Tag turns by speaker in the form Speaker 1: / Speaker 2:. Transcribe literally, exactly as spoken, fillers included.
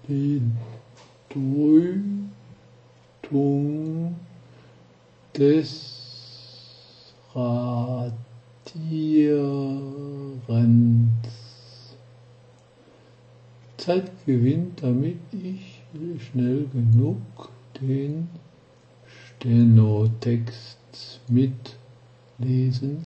Speaker 1: die Deutung des Radierens. Zeit gewinnt, damit ich schnell genug den Stenotext mitlesen